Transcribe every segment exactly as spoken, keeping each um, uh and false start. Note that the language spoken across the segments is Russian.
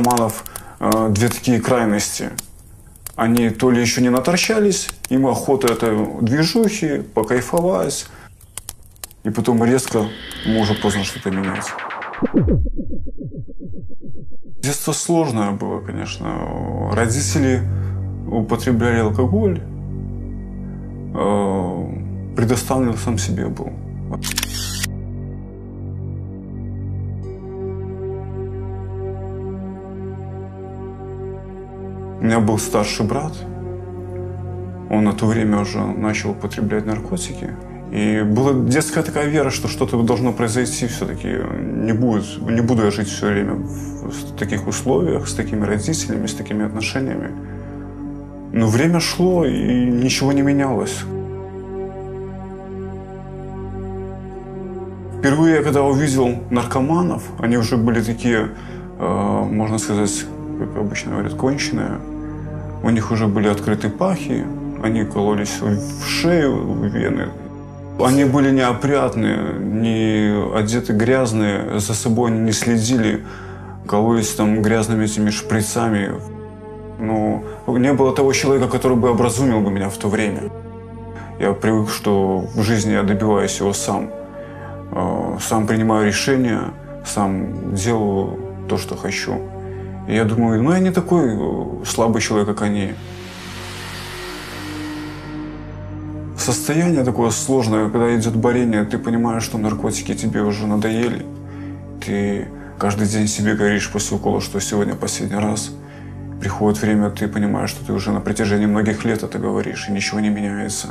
наркоманов э, две такие крайности. Они то ли еще не наторчались, им охота это движухи, покайфовать. И потом резко, ему уже поздно что-то менять. Детство сложное было, конечно. Родители употребляли алкоголь. Предоставлен сам себе был. У меня был старший брат. Он на то время уже начал употреблять наркотики. И была детская такая вера, что что-то должно произойти все-таки. Не будет, не буду я жить все время в таких условиях, с такими родителями, с такими отношениями. Но время шло, и ничего не менялось. Впервые, когда увидел наркоманов, они уже были такие, э, можно сказать, как обычно говорят, конченые. У них уже были открыты пахи, они кололись в шею, в вены. Они были неопрятные, не одеты грязные, за собой они не следили, кололись там грязными этими шприцами. Но не было того человека, который бы образумил бы меня в то время. Я привык, что в жизни я добиваюсь его сам. Сам принимаю решения, сам делаю то, что хочу. И я думаю, ну я не такой слабый человек, как они. Состояние такое сложное, когда идет борение, ты понимаешь, что наркотики тебе уже надоели. Ты каждый день себе говоришь после укола, что сегодня последний раз. Приходит время, ты понимаешь, что ты уже на протяжении многих лет это говоришь, и ничего не меняется.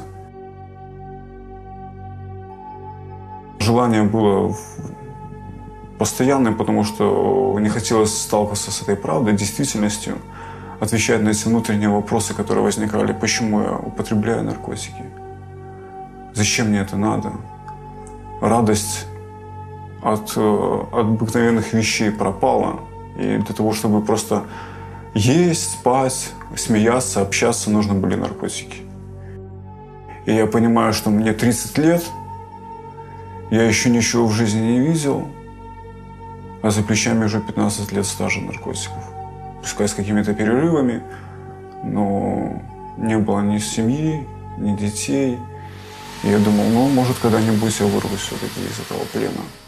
Желание было постоянным, потому что не хотелось сталкиваться с этой правдой, действительностью, отвечать на эти внутренние вопросы, которые возникали. Почему я употребляю наркотики? Зачем мне это надо? Радость от, от обыкновенных вещей пропала. И для того, чтобы просто есть, спать, смеяться, общаться, нужны были наркотики. И я понимаю, что мне тридцать лет, я еще ничего в жизни не видел, а за плечами уже пятнадцать лет стажа наркотиков. Пускай с какими-то перерывами, но не было ни семьи, ни детей. И я думал, ну, может, когда-нибудь я вырвусь все-таки из этого плена.